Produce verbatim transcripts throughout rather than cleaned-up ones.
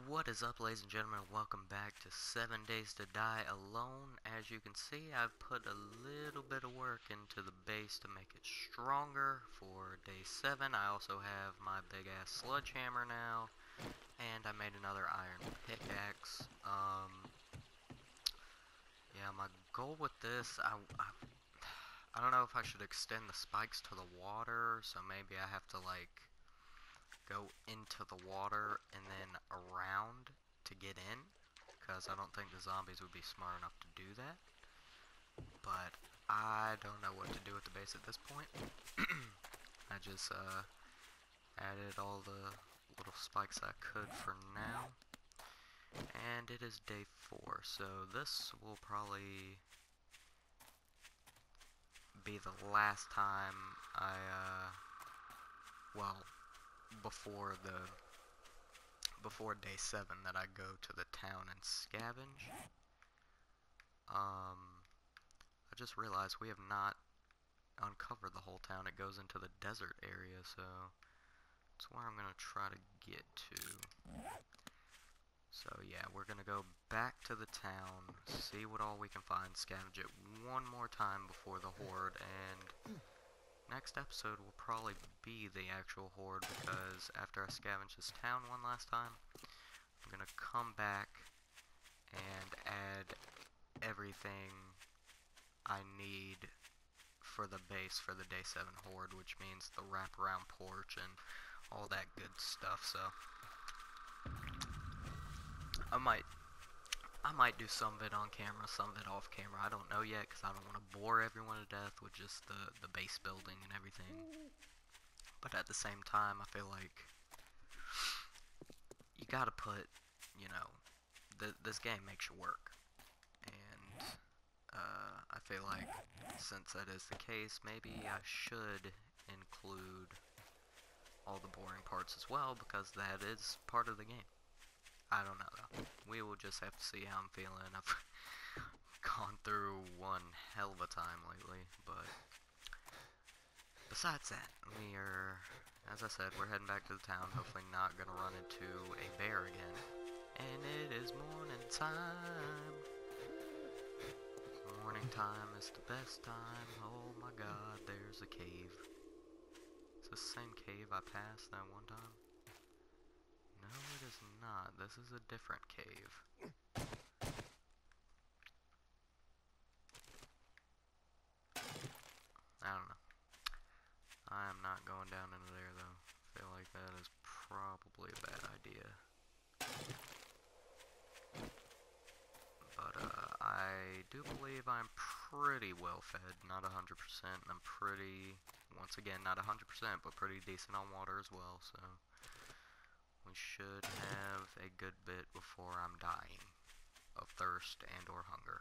What is up, ladies and gentlemen? Welcome back to seven Days to Die Alone. As you can see, I've put a little bit of work into the base to make it stronger for day seven. I also have my big-ass sledgehammer now, and I made another iron pickaxe. Um, yeah, my goal with this, I, I, I don't know if I should extend the spikes to the water, so maybe I have to, like, go into the water and then around to get in, because I don't think the zombies would be smart enough to do that. But I don't know what to do with the base at this point. I just uh, added all the little spikes I could for now. And it is day four, so this will probably be the last time I, uh, well, before the before day seven that I go to the town and scavenge. Um, I just realized we have not uncovered the whole town. It goes into the desert area, so that's where I'm gonna try to get to. So yeah, we're gonna go back to the town, see what all we can find, scavenge it one more time before the horde, and next episode will probably be the actual horde, because after I scavenge this town one last time, I'm gonna come back and add everything I need for the base for the day seven horde, which means the wraparound porch and all that good stuff. So I might I might do some of it on camera, some of it off camera. I don't know yet, because I don't want to bore everyone to death with just the, the base building and everything. But at the same time, I feel like you gotta put, you know, th this game makes you work. And uh, I feel like, since that is the case, maybe I should include all the boring parts as well, because that is part of the game. I don't know, though. We will just have to see how I'm feeling. I've gone through one hell of a time lately, but besides that, we are, as I said, we're heading back to the town, hopefully not gonna run into a bear again. And it is morning time. Morning time is the best time. Oh my god, there's a cave. Is this the same cave I passed that one time? No, it is not. This is a different cave. I don't know. I am not going down into there, though. I feel like that is probably a bad idea. But, uh, I do believe I'm pretty well fed. Not one hundred percent, and I'm pretty, once again, not one hundred percent, but pretty decent on water as well, so we should have a good bit before I'm dying of thirst and or hunger.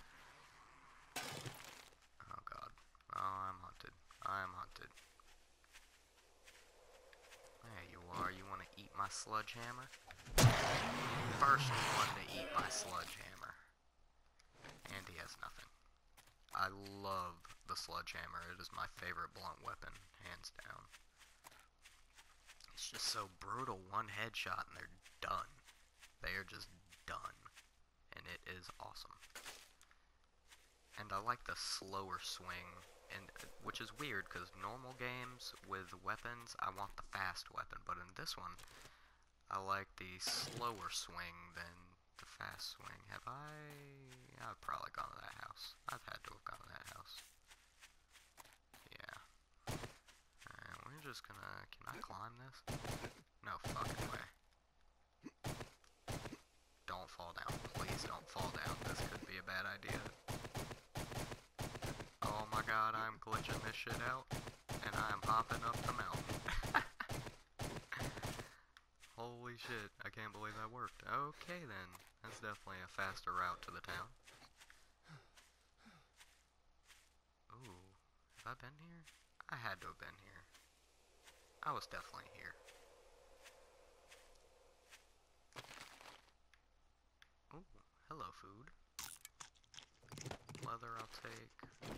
Oh god. Oh, I'm hunted. I am hunted. There you are. You want to eat my sledgehammer? First one to eat my sledgehammer. And he has nothing. I love the sledgehammer. It is my favorite blunt weapon, hands down. It's just so brutal. One headshot and they're done. They are just done. And it is awesome. And I like the slower swing, and which is weird, because normal games with weapons, I want the fast weapon, but in this one, I like the slower swing than the fast swing. Have I... I've probably gone to that house. I've had to have gone to that house. Yeah. Alright, we're just gonna... Can I climb this? No fucking way. Don't fall down. Please don't fall down. This could be a bad idea. Oh my god, I'm glitching this shit out, and I'm hopping up the mountain. Holy shit, I can't believe that worked. Okay then, that's definitely a faster route to the town. Ooh, have I been here? I had to have been here. I was definitely here. Ooh, hello food. Leather I'll take.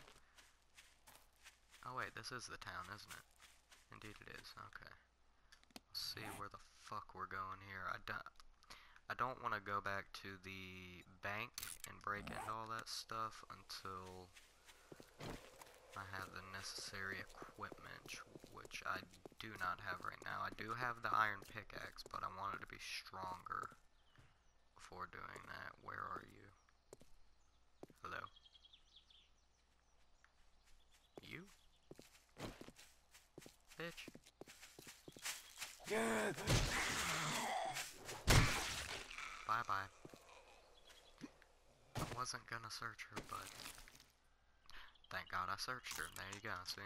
Oh wait, this is the town, isn't it? Indeed it is, okay. Let's see where the fuck we're going here. I don't, I don't want to go back to the bank and break into all that stuff until I have the necessary equipment, which I do not have right now. I do have the iron pickaxe, but I want it to be stronger before doing that. Where are you? Hello? You? Bitch. Bye-bye. I wasn't gonna search her, but thank God I searched her. There you go, see?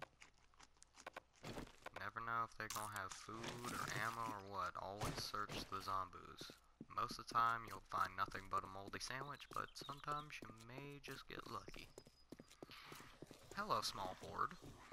Never know if they're gonna have food or ammo or what. Always search the zombies. Most of the time you'll find nothing but a moldy sandwich, but sometimes you may just get lucky. Hello, small horde.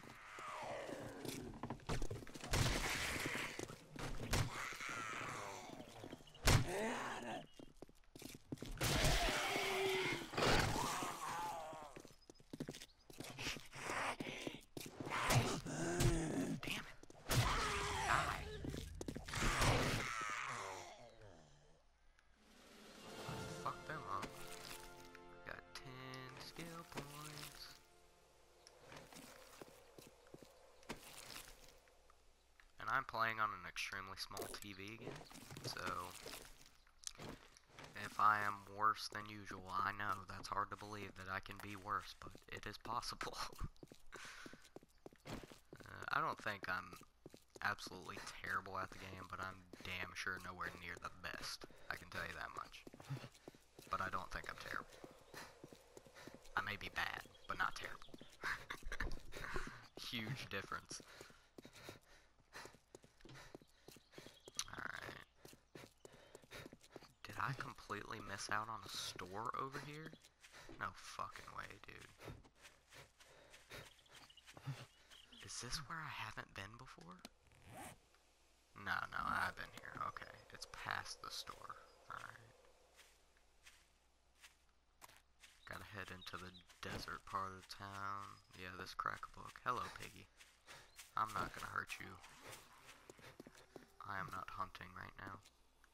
I'm playing on an extremely small T V again, so if I am worse than usual, I know that's hard to believe that I can be worse, but it is possible. uh, I don't think I'm absolutely terrible at the game, but I'm damn sure nowhere near the best. I can tell you that much. But I don't think I'm terrible. I may be bad, but not terrible. Huge difference. I completely miss out on a store over here? No fucking way, dude. Is this where I haven't been before? No, no, I've been here. Okay, it's past the store. Alright. Gotta head into the desert part of the town. Yeah, this crack book. Hello, piggy. I'm not gonna hurt you. I am not hunting right now.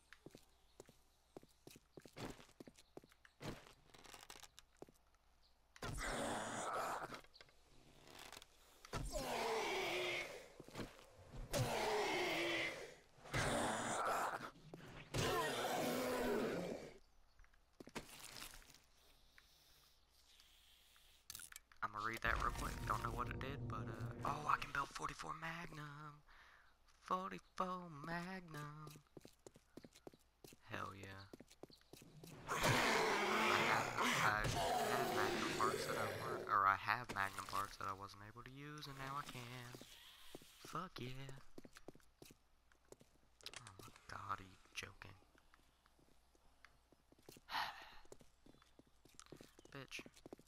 I'm gonna read that real quick. Don't know what it did, but uh, oh, I can build forty-four Magnum. forty-four Magnum. Hell yeah. I have, I had Magnum parts that I weren't, or I have Magnum parts that I wasn't able to use, and now I can. Fuck yeah. Oh my god, are you joking? Bitch.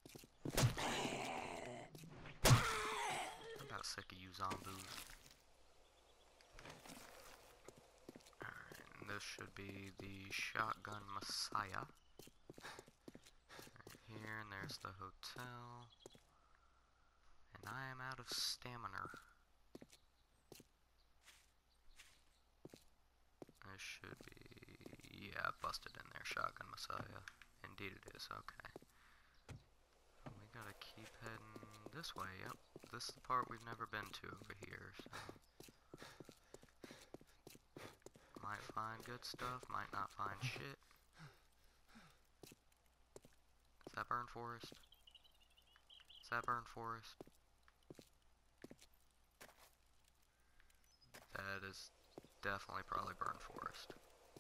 I'm about sick of you zombies. Alright, and this should be the Shotgun Messiah. Right here, and there's the hotel. And I am out of stamina. This should be... yeah, busted in there, Shotgun Messiah. Indeed it is, okay. We gotta keep heading this way, yep. This is the part we've never been to over here, so... might find good stuff, might not find shit. Is that Burn Forest? Is that Burn Forest? That is definitely probably Burn Forest.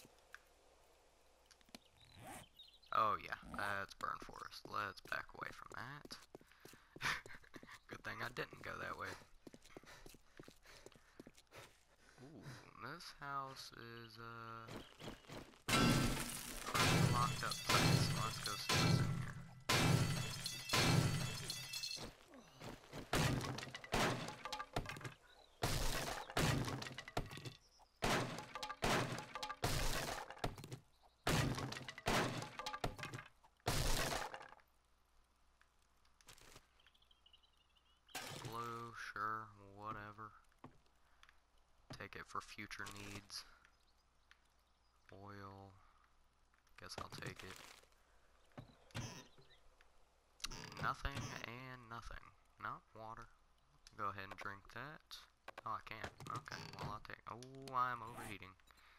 Oh yeah, that's Burn Forest. Let's back away from that. Good thing I didn't go that way. Ooh, this house is uh pretty locked up place, so let's go see what's in here. Blue, sure, whatever. Take it for future needs. Oil. Guess I'll take it. Nothing and nothing. No, water. Go ahead and drink that. Oh, I can't. Okay, well I'll take... Oh, I'm overheating.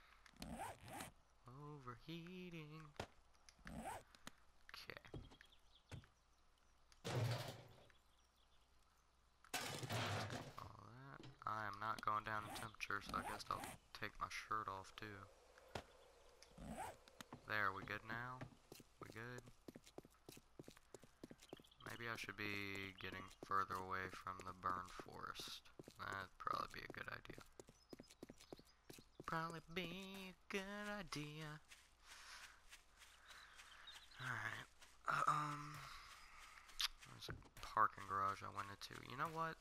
Overheating. Okay. All that. I am not going down in temperature, so I guess I'll take my shirt off too. There, we good now? We good? Maybe I should be getting further away from the burned forest. That'd probably be a good idea. Probably be a good idea. Alright. Uh, um, there's a parking garage I went into. You know what?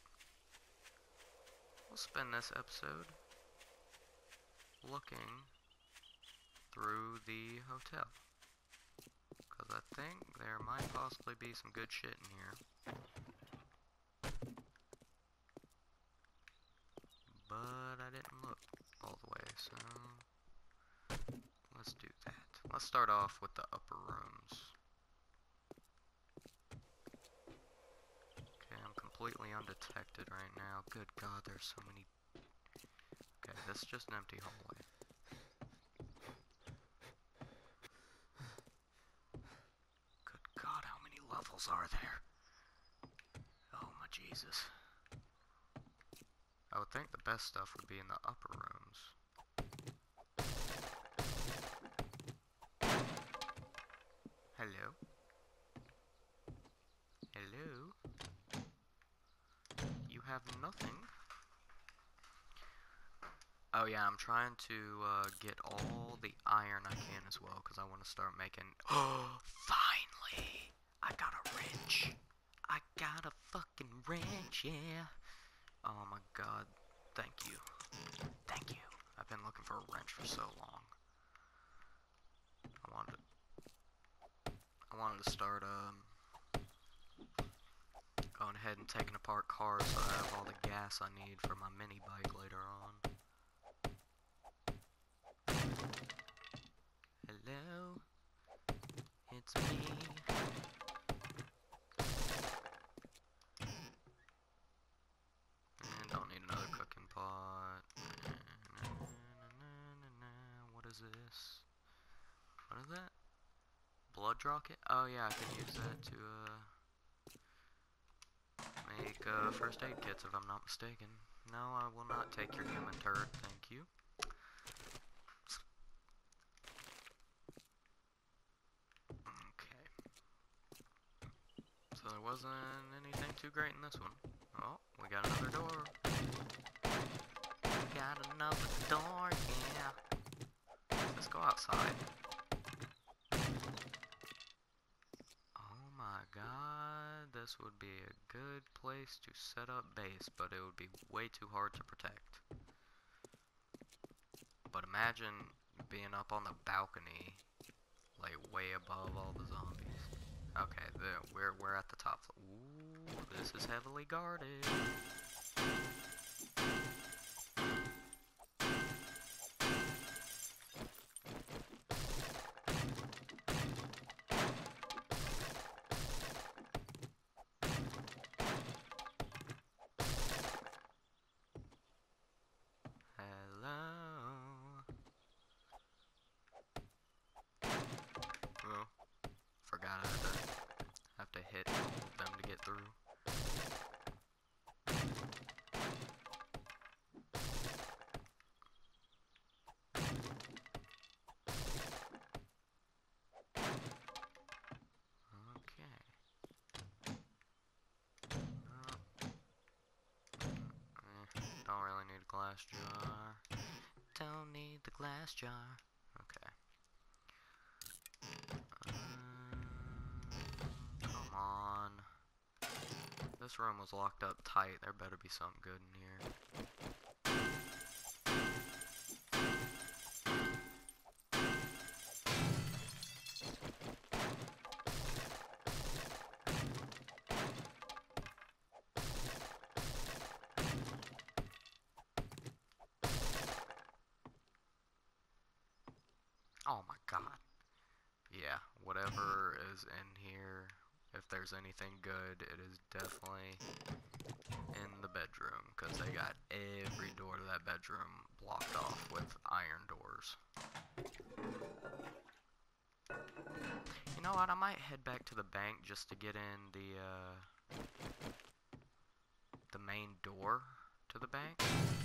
We'll spend this episode looking through the hotel. Because I think there might possibly be some good shit in here. But I didn't look all the way, so let's do that. Let's start off with the upper rooms. Okay, I'm completely undetected right now. Good God, there's so many... Okay, this is just an empty hallway. Good God, how many levels are there? Oh my Jesus. I would think the best stuff would be in the upper rooms. Hello? Hello? You have nothing? Oh yeah, I'm trying to uh, get all the iron I can as well, because I want to start making... Oh, finally! I got a wrench! I got a fucking wrench, yeah! Oh my God, thank you. Thank you. I've been looking for a wrench for so long. I wanted to, I wanted to start um, going ahead and taking apart cars so I have all the gas I need for my mini bike later on. Hello? It's me. And don't need another cooking pot. What is this? What is that? Blood rocket? Oh yeah, I can use that to uh, make uh, first aid kits if I'm not mistaken. No, I will not take your human turd, thank you. Okay. So there wasn't anything too great in this one. Oh, we got another door. We got another door, yeah. Let's go outside. Oh my God, this would be a good place to set up base, but it would be way too hard to protect. But imagine being up on the balcony, like way above all the zombies. Okay, the, we're we're at the top floor. Ooh, this is heavily guarded. Forgot I had to have to hit all of them to get through. Okay. Oh. Eh, don't really need a glass jar. Don't need the glass jar. Okay. Come on. This room was locked up tight. There better be something good in here. Oh my God. yeah, whatever is in here, if there's anything good, it is definitely in the bedroom, because they got every door to that bedroom blocked off with iron doors. You know what, I might head back to the bank just to get in the, uh, the main door to the bank.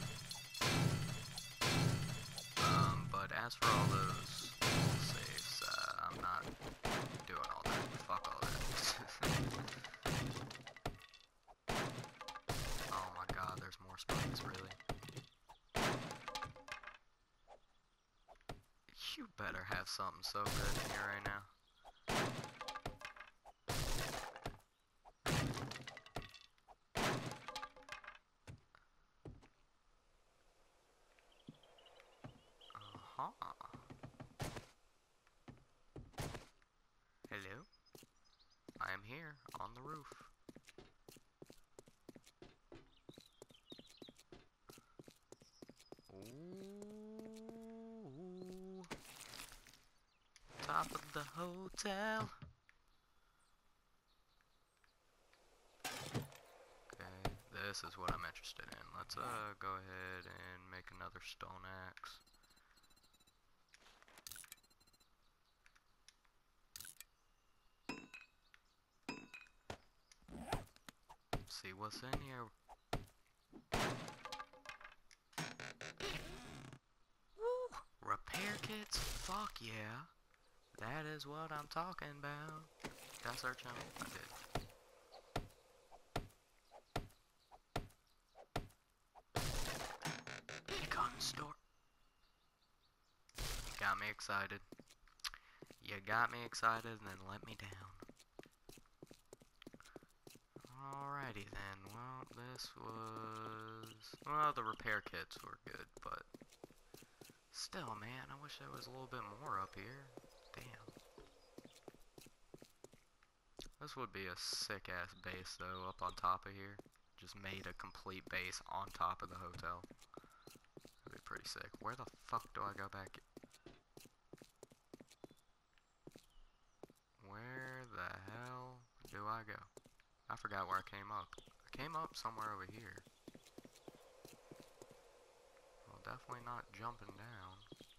Um, but as for all those safes, uh, I'm not doing all that. Fuck all that. Oh my god, there's more spikes, really? You better have something so good in here right now. Uh-huh. Hello? I am here, on the roof. Ooh. Top of the hotel. Okay, this is what I'm interested in. Let's uh go ahead and make another stone axe. See what's in here. Woo! Repair kits? Fuck yeah. That is what I'm talking about. Did I search him? I did. Gun store. You got me excited. You got me excited and then let me down. Alrighty then, well, this was... Well, the repair kits were good, but... Still, man, I wish there was a little bit more up here. Damn. This would be a sick-ass base, though, up on top of here. Just made a complete base on top of the hotel. That'd be pretty sick. Where the fuck do I go back? Where the hell do I go? I forgot where I came up. I came up somewhere over here. Well, definitely not jumping down.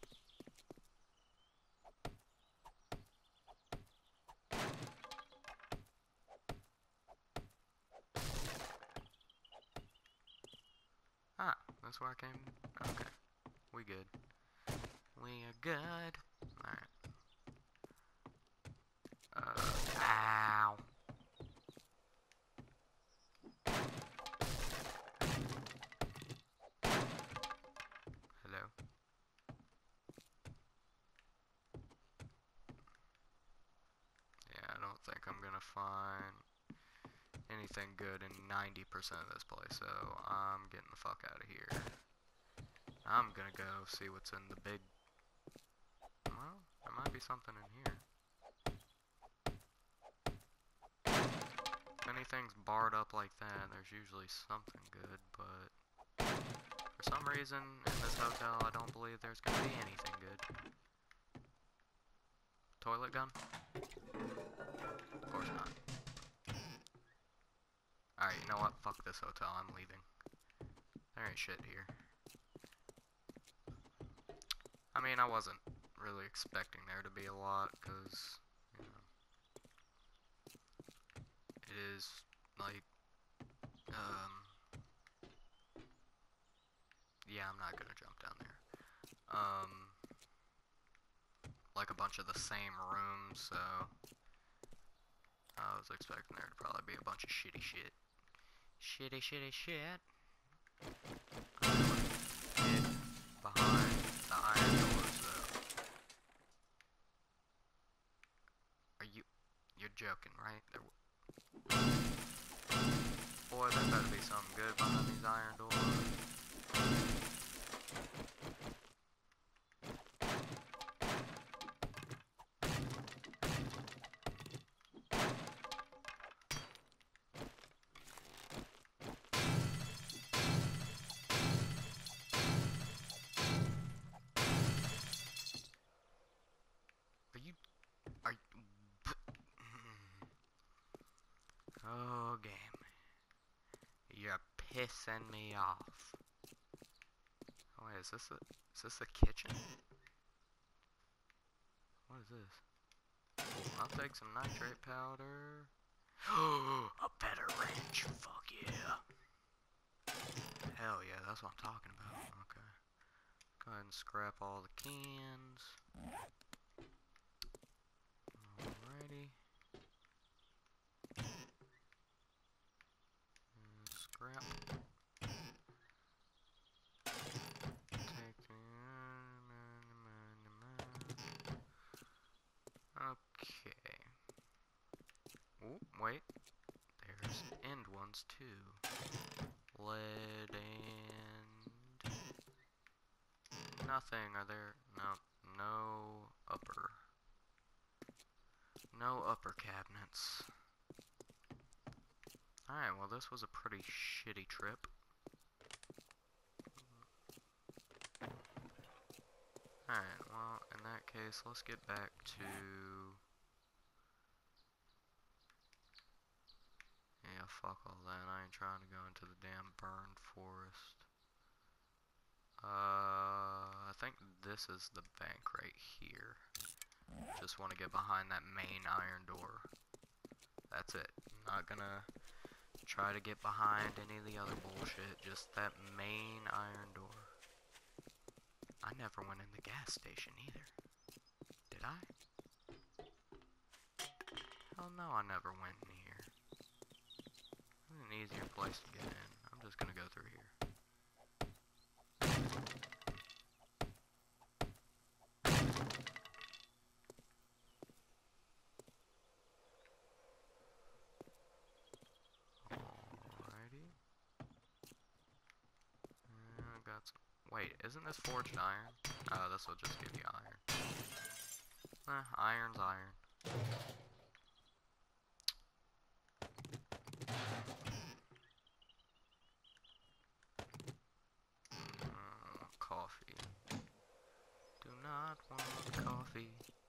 Ah, that's where I came. Okay. We good. We are good. Alright. Uh, ow. Hello? Yeah, I don't think I'm gonna find anything good in ninety percent of this place, so I'm getting the fuck out of here. I'm gonna go see what's in the big... Well, there might be something in here. If anything's barred up like that, there's usually something good, but... For some reason, in this hotel, I don't believe there's gonna be anything good. Toilet gun? Of course not. Alright, you know what? Fuck this hotel, I'm leaving. There ain't shit here. I mean, I wasn't really expecting there to be a lot, because, you know, it is, like, um, yeah, I'm not gonna jump down there. Um, like a bunch of the same rooms, so I was expecting there to probably be a bunch of shitty shit. Shitty, shitty shit. Get behind the iron doors, though. Are you... You're joking, right? There, boy, there better be something good behind these iron doors. Are you... Oh, game. You're pissing me off. Oh, wait, is this a, is this a kitchen? What is this? I'll take some nitrate powder. A better wrench. Fuck yeah. Hell yeah, that's what I'm talking about. Okay. Go ahead and scrap all the cans. Alrighty. And scrap. Take the... Okay. Oh, wait. There's end ones too. Lead and... nothing. Are there... no. No upper. No upper cabinets. Alright, well this was a pretty shitty trip. Alright, well in that case, let's get back to... yeah, fuck all that. I ain't trying to go into the damn burned forest. Uh, I think this is the bank right here. Just want to get behind that main iron door. That's it. Not gonna try to get behind any of the other bullshit. Just that main iron door. I never went in the gas station either. Did I? Hell no, I never went in here. It's an easier place to get in. I'm just gonna go through here. Wait, isn't this forged iron? Oh, this will just give you iron. Eh, iron's iron. Mm, coffee. Do not want coffee.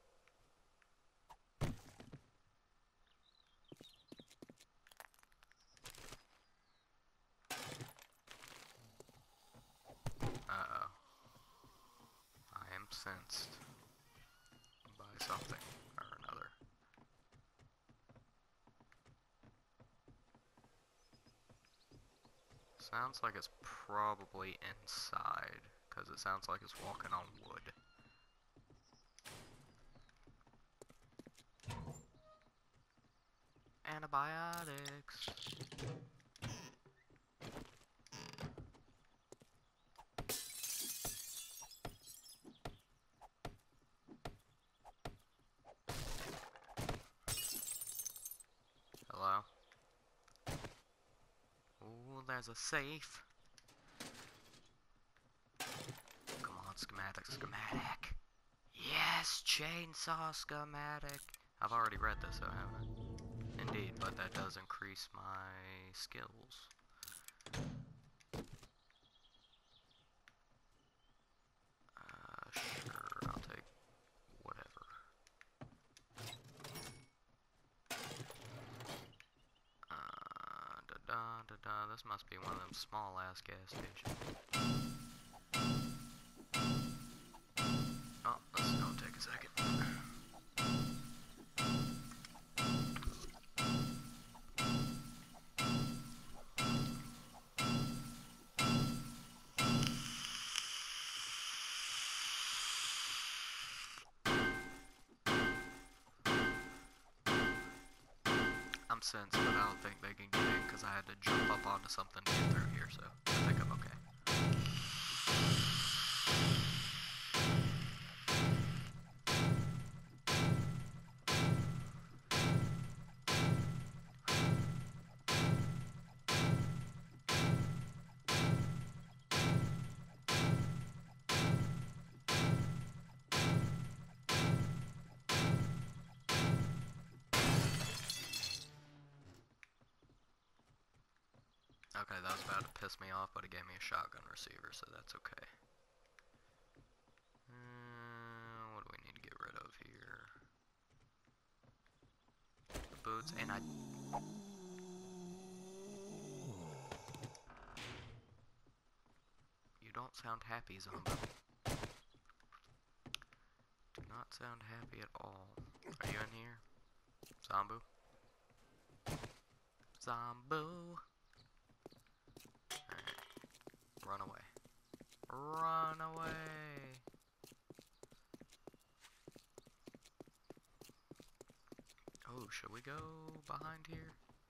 Uh-oh. I am sensed by something or another. Sounds like it's probably inside, because it sounds like it's walking on wood. Antibiotics. Hello? Ooh, there's a safe. Come on, schematic, schematic. Yes, chainsaw schematic. I've already read this, though, haven't I? Indeed, but that does increase my skills. Uh, sure, I'll take whatever. Uh, da-da, da-da, this must be one of them small-ass gas stations. Oh, this is gonna take a second. I'm sensed, but I don't think they can get in because I had to jump up onto something to get through here, so I think I'm okay. Okay, that was about to piss me off, but it gave me a shotgun receiver, so that's okay. Uh, what do we need to get rid of here? The boots, and I... don't sound happy, Zombo. Do not sound happy at all. Are you in here? Zombo? Zombo! Alright. Run away. Run away! Oh, should we go behind here?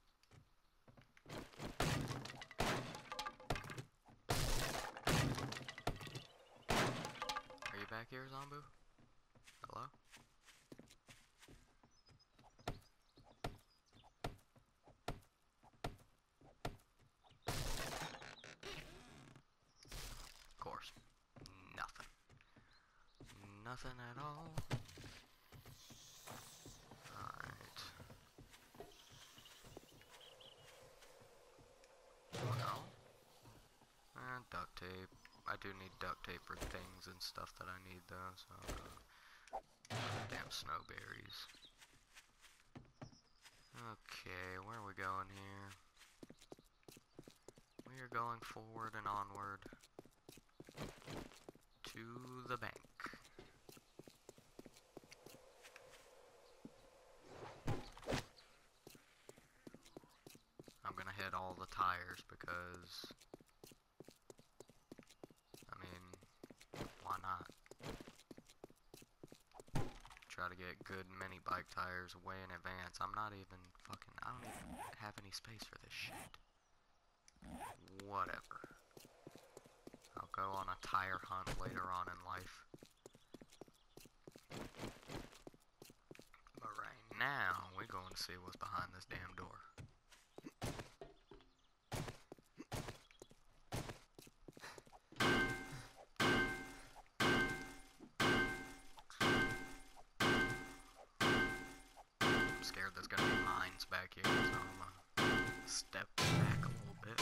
Are you back here, Zombo? Hello? Of course. Nothing. Nothing at all. Alright. No. And duct tape. I do need duct tape for things and stuff that I need though, so uh, damn snowberries. Okay, where are we going here? We are going forward and onward to the bank. I'm gonna hit all the tires because, I mean, why not? Try to get good mini bike tires way in advance. I'm not even fucking, I don't even have any space for this shit. Whatever. I'll go on a tire hunt later on in life. But right now, we're going to see what's behind this damn door. I'm scared there's gonna be mines back here, so I'm gonna step back a little bit.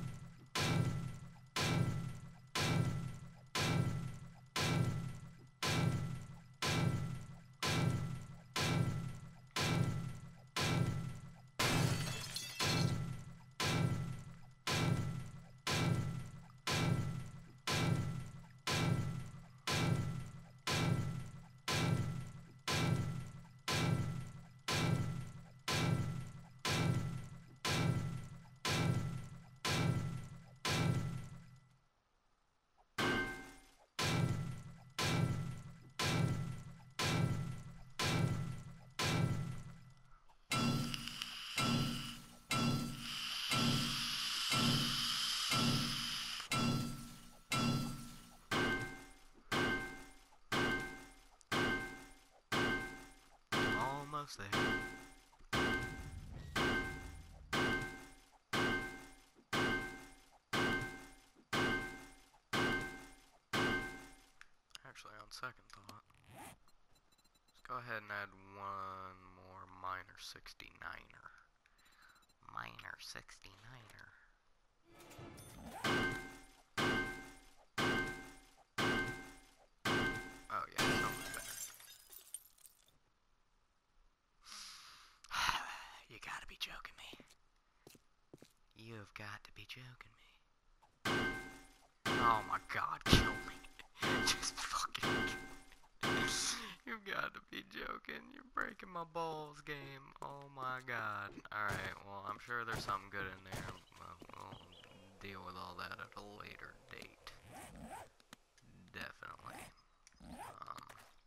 Almost there. Actually, on second thought, let's go ahead and add one more minor sixty-niner. Minor sixty-niner. Oh yeah, so much better. You gotta be joking me. You've got to be joking me. Oh my god, kill me. Just fucking kill me. You've got to be joking. You're breaking my balls, game. Oh my god. Alright, well, I'm sure there's something good in there. We'll, we'll deal with all that at a later date. Definitely. Um,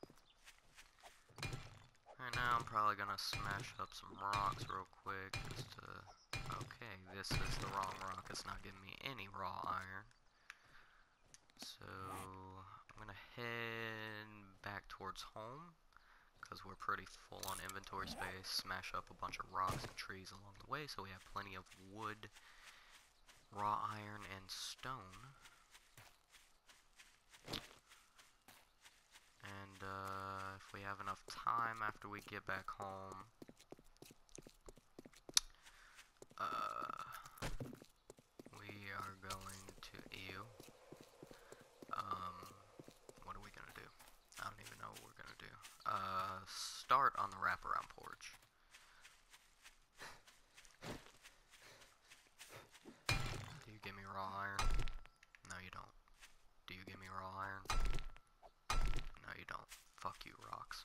right now, I'm probably gonna smash up some rocks real quick just to... Okay, this is the wrong rock. It's not giving me any raw iron. So, I'm gonna head back towards home, because we're pretty full on inventory space. Smash up a bunch of rocks and trees along the way, so we have plenty of wood, raw iron, and stone. And, uh, if we have enough time after we get back home, uh, we are going to, ew, um, what are we gonna do? I don't even know what we're gonna do. Uh, start on the wraparound porch. Do you give me raw iron? No, you don't. you don't. Fuck you, rocks.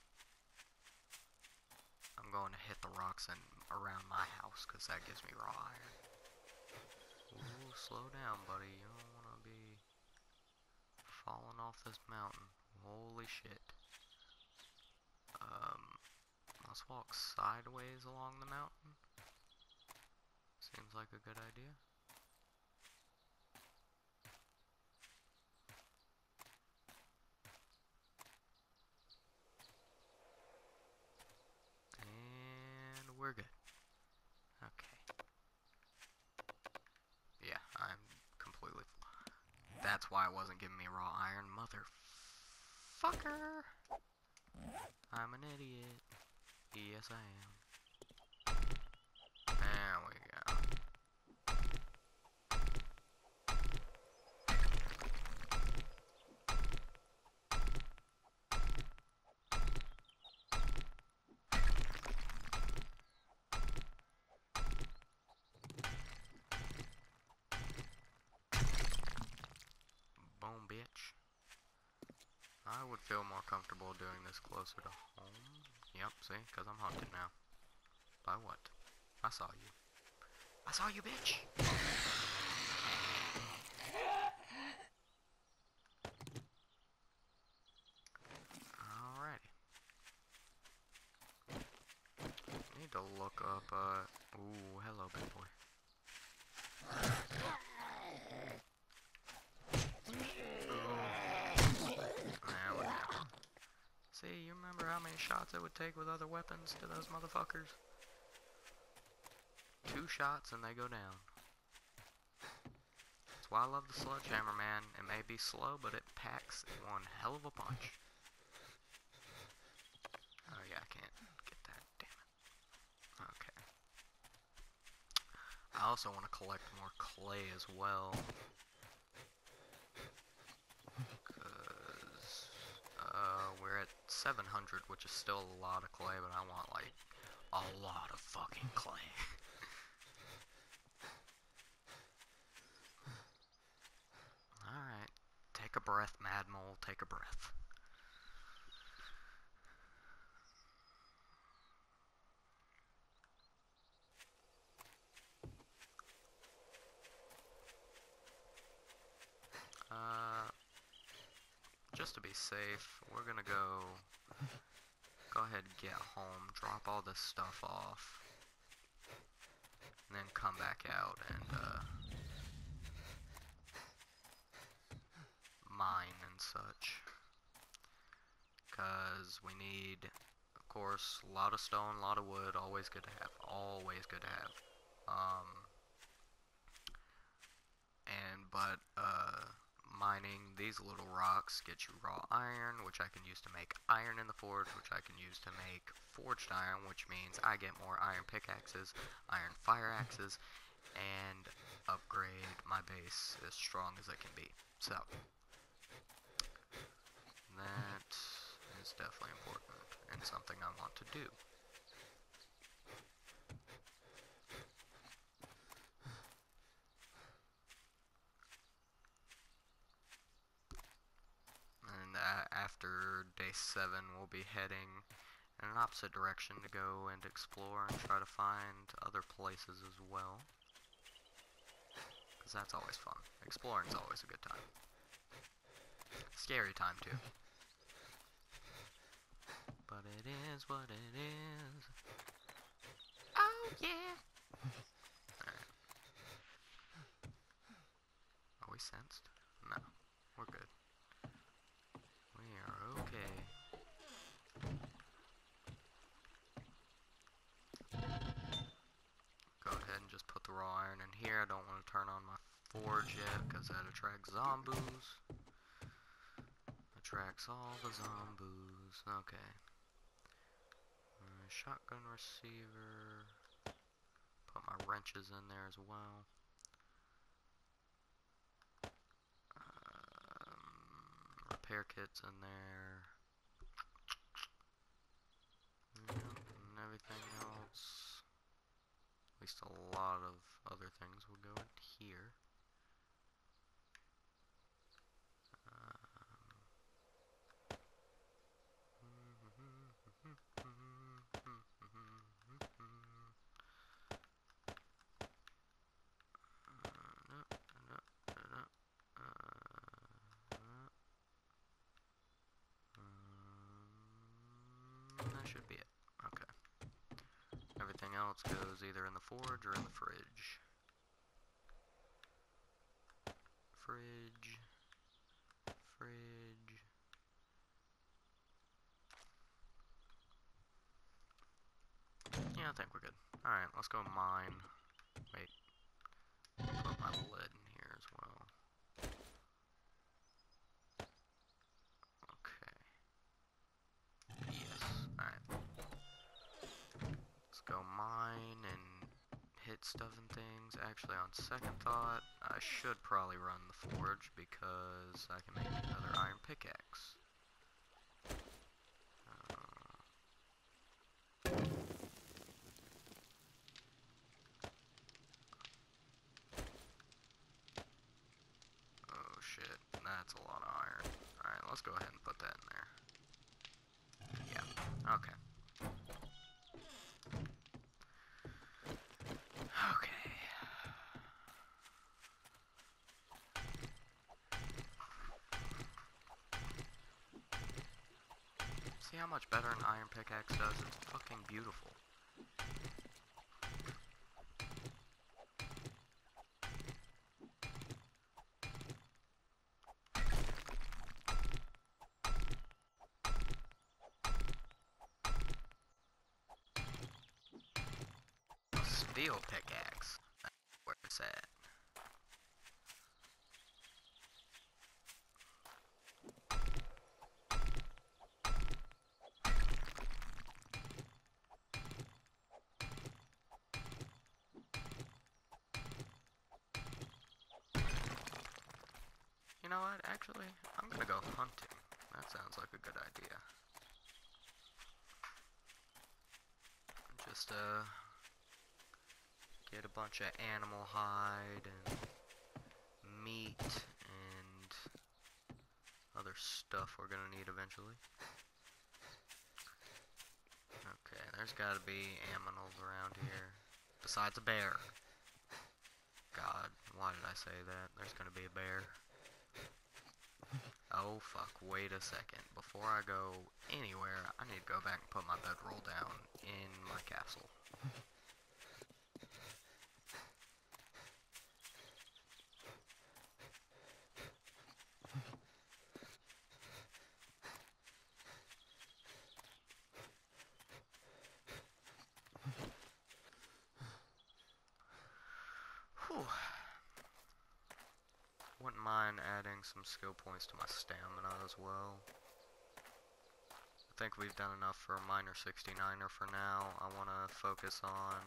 I'm going to hit the rocks and around my house, because that gives me raw iron. Ooh, slow down, buddy. You don't want to be falling off this mountain. Holy shit. Um, let's walk sideways along the mountain. Seems like a good idea. And we're good. Okay. Yeah, I'm completely... That's why it wasn't giving me raw iron, motherfucker! I'm an idiot. Yes, I am. There we go. Boom, bitch. I would feel more comfortable doing this closer to home. Yep, see? Because I'm hunted now. By what? I saw you. I saw you, bitch! Alrighty. Need to look up, uh... Ooh, hello, big boy. There we go. See, you remember how many shots it would take with other weapons to those motherfuckers? Two shots and they go down. That's why I love the sledgehammer, man. It may be slow, but it packs one hell of a punch. Oh yeah, I can't get that, damn it. Okay. I also want to collect more clay as well. Because uh, we're at seven hundred, which is still a lot of clay, but I want like a lot of fucking clay. Alright. Take a breath, Mad Mole, take a breath. Uh, just to be safe, we're gonna go, go ahead and get home, drop all this stuff off, and then come back out and, uh, mine and such. Because we need, of course, a lot of stone, a lot of wood, always good to have, always good to have. Um, and, but, uh, mining these little rocks get you raw iron, which I can use to make iron in the forge, which I can use to make forged iron, which means I get more iron pickaxes, iron fire axes, and upgrade my base as strong as it can be. So, that is definitely important and something I want to do. And uh, after day seven, we'll be heading in an opposite direction to go and explore and try to find other places as well. Because that's always fun. Exploring's always a good time. Scary time, too. But it is what it is. Oh, yeah! Alright. Are we sensed? No. We're good. We are okay. Go ahead and just put the raw iron in here. I don't want to turn on my forge yet, because that attracts zombies. Attracts all the zombies. Okay. Uh, shotgun receiver. Put my wrenches in there as well. Um, repair kits in there. Yep, and everything else. At least a lot of other things will go in here. Um, else goes either in the forge or in the fridge. Fridge. Fridge. Yeah, I think we're good. Alright, let's go mine. Wait. Put my lead in here as well. Okay. Yes. Alright. Let's go mine and hit stuff and things. Actually, on second thought, I should probably run the forge because I can make another iron pickaxe. That's a lot of iron. Alright, let's go ahead and put that in there. Yeah, okay. Okay. See how much better an iron pickaxe does? It's fucking beautiful. Steel pickaxe. That's where it's at. You know what? Actually, I'm gonna go hunting. That sounds like a good idea. Just, uh... get a bunch of animal hide and meat and other stuff we're gonna need eventually. Okay, there's gotta be aminals around here. Besides a bear. God, why did I say that? There's gonna be a bear. Oh fuck, wait a second. Before I go anywhere, I need to go back and put my bedroll down in my castle. Whew. Wouldn't mind adding some skill points to my stamina as well. I think we've done enough for a Miner sixty-niner for now. I want to focus on...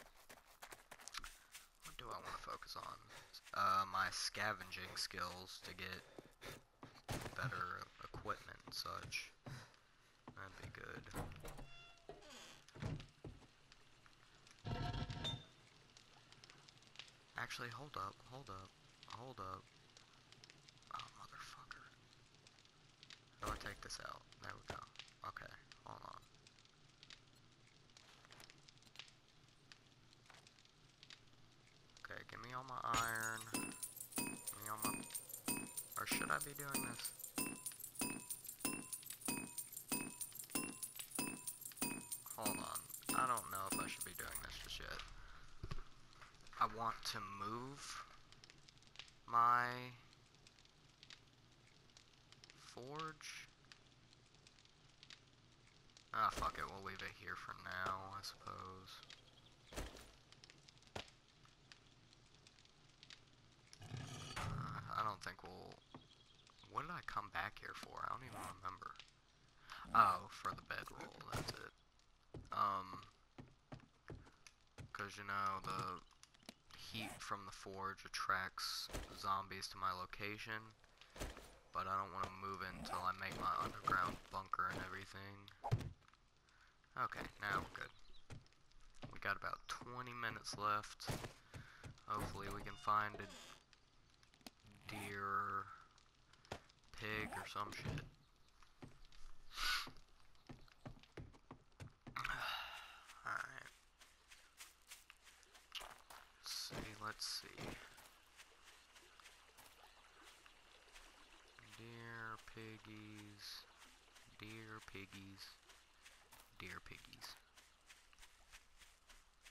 What do I want to focus on? Uh, my scavenging skills to get better equipment and such. That'd be good. Actually, hold up, hold up, hold up. Oh, motherfucker. How do I take this out? There we go. Okay, hold on. Okay, give me all my iron. Give me all my... Or should I be doing this? Hold on. I don't know if I should be doing this just yet. I want to move my forge. Ah, fuck it. We'll leave it here for now, I suppose. Uh, I don't think we'll... What did I come back here for? I don't even remember. Oh, for the bedroll. That's it. Um... Because, you know, the heat from the forge attracts zombies to my location, but I don't want to move it until I make my underground bunker and everything. Okay, now we're good. We got about twenty minutes left. Hopefully we can find a deer, pig, or some shit. Alright. See, let's see. Deer, piggies, deer, piggies, deer, piggies.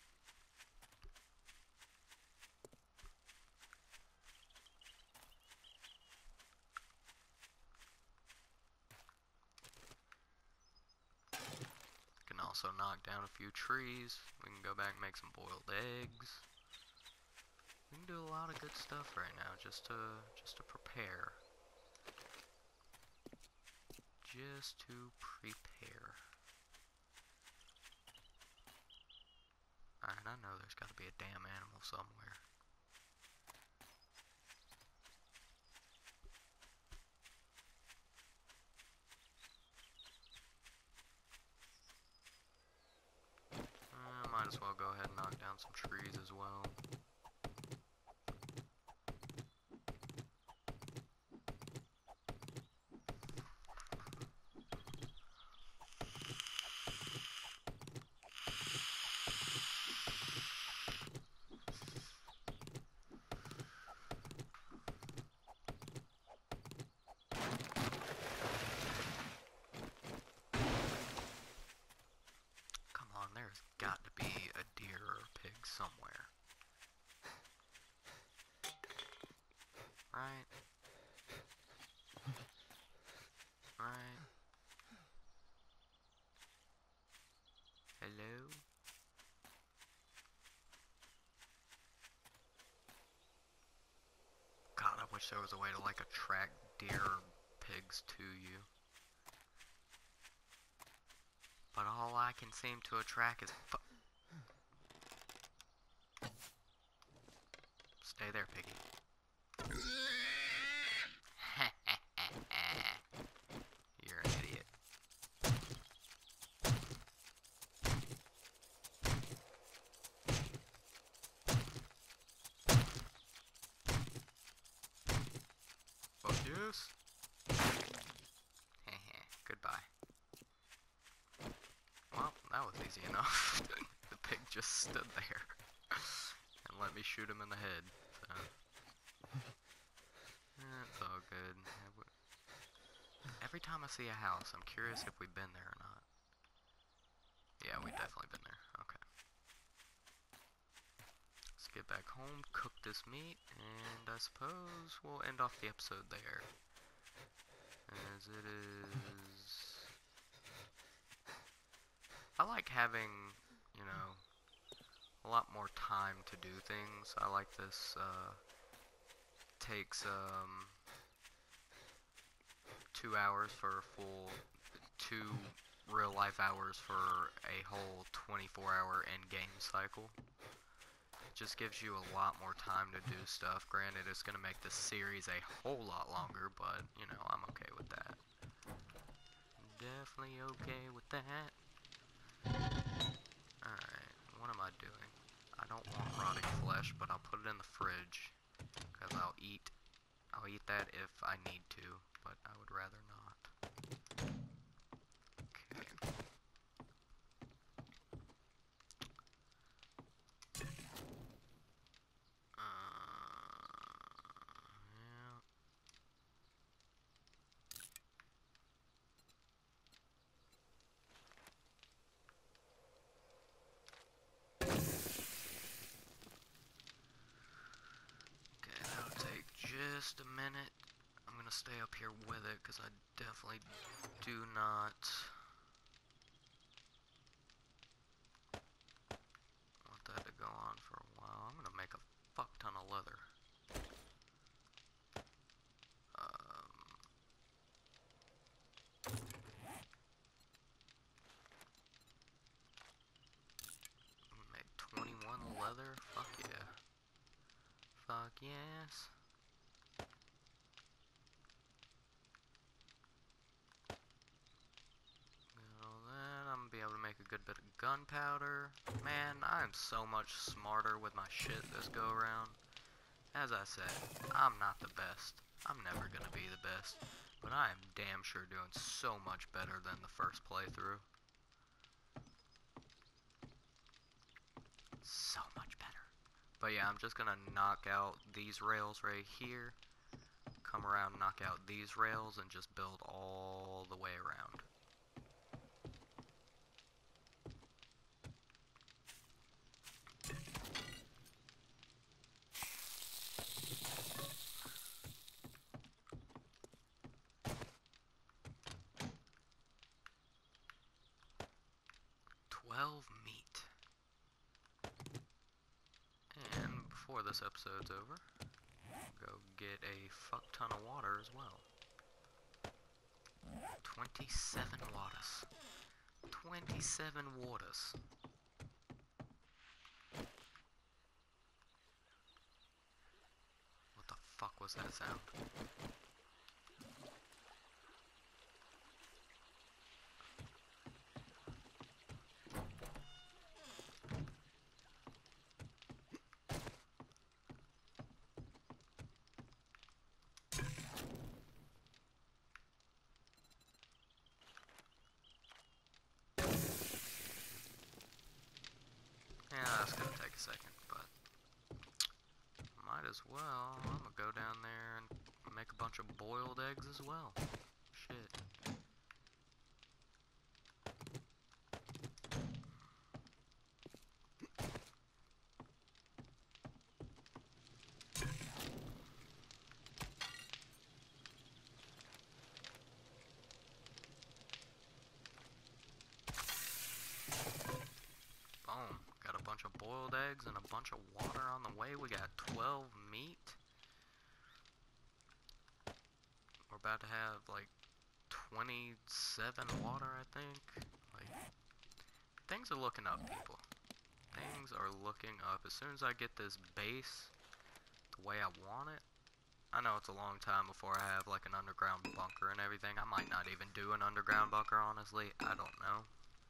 also knock down a few trees. We can go back and make some boiled eggs. We can do a lot of good stuff right now just to just to prepare. Just to prepare. Alright, I know there's got to be a damn animal somewhere. Uh, might as well go ahead and knock down some trees as well. There's got to be a deer or a pig somewhere. Right? Right? Hello? God, I wish there was a way to, like, attract deer or pigs to you. But all I can seem to attract is fu- Stay there, piggy. You're an idiot. Oh, yes? Goodbye. Well, that was easy enough. The pig just stood there and let me shoot him in the head. So. It's all good. Every time I see a house, I'm curious if we've been there or not. Yeah, we've definitely been there. Okay. Let's get back home, cook this meat, and I suppose we'll end off the episode there. As it is... I like having, you know, a lot more time to do things. I like this, uh, takes, um, two hours for a full, two real-life hours for a whole twenty-four hour endgame cycle. It just gives you a lot more time to do stuff. Granted, it's going to make the series a whole lot longer, but, you know, I'm okay with that. Definitely okay with that. Alright, what am I doing? I don't want rotting flesh, but I'll put it in the fridge, because I'll eat, I'll eat that if I need to, but I would rather not. Okay. Just a minute. I'm gonna stay up here with it because I definitely do not want that to go on for a while. I'm gonna make a fuck ton of leather. Um, make twenty-one leather? Fuck yeah. Fuck yes. I'm gonna be able to make a good bit of gunpowder. Man, I'm so much smarter with my shit this go around. As I said, I'm not the best. I'm never gonna be the best. But I am damn sure doing so much better than the first playthrough. So much better. But yeah, I'm just gonna knock out these rails right here. Come around, knock out these rails, and just build all the way around. twelve meat. And before this episode's over, go get a fuck ton of water as well. twenty-seven waters. twenty-seven waters. What the fuck was that sound? Yeah, that's gonna take a second, but might as well. I'm gonna go down there and make a bunch of boiled eggs as well. Shit. Boom. Got a bunch of boiled eggs and a bunch of water on the way. We got twelve meat. We're about to have like twenty-seven water, I think. Like, things are looking up, people. Things are looking up. As soon as I get this base the way I want it, I know it's a long time before I have like an underground bunker and everything. I might not even do an underground bunker, honestly. I don't know.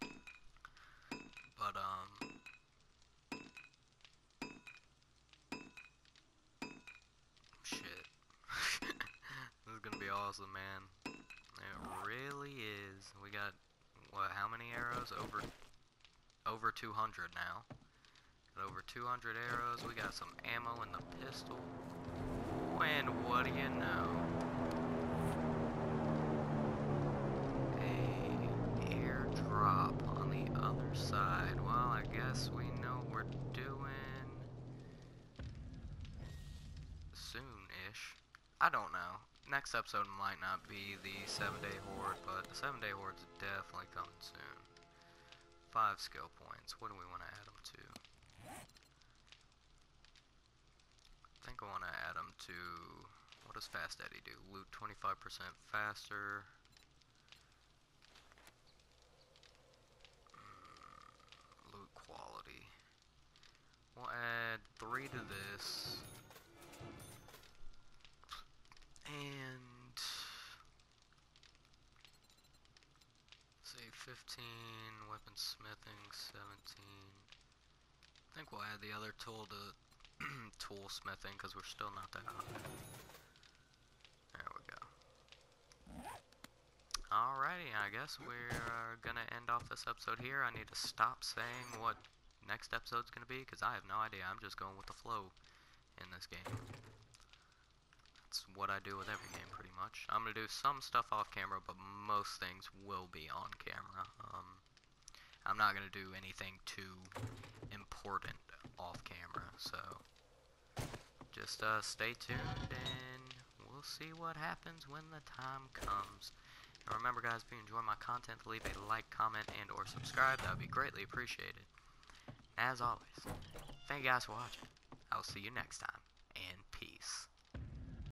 But, um... shit. This is gonna be awesome, man. It really is. We got, what, how many arrows? Over, over two hundred now. Got over two hundred arrows. We got some ammo in the pistol. And what do you know? A airdrop on the other side. Well, I guess we know what we're doing soon-ish. I don't know. Next episode might not be the seven day horde, but the seven day horde's definitely coming soon. Five skill points. What do we want to add them to? I think I want to add them to... what does Fast Eddie do? Loot twenty-five percent faster. Mm, loot quality. We'll add three to this. And... say fifteen, weaponsmithing, seventeen. I think we'll add the other tool to tool smithing because we're still not that high. There we go. Alrighty, I guess we're gonna end off this episode here. I need to stop saying what next episode's gonna be because I have no idea. I'm just going with the flow in this game. That's what I do with every game, pretty much. I'm gonna do some stuff off camera, but most things will be on camera. Um, I'm not gonna do anything too important off camera, so just uh, stay tuned and we'll see what happens when the time comes. And remember, guys, if you enjoy my content, leave a like, comment, and or subscribe. That would be greatly appreciated. As always, thank you guys for watching. I'll see you next time, and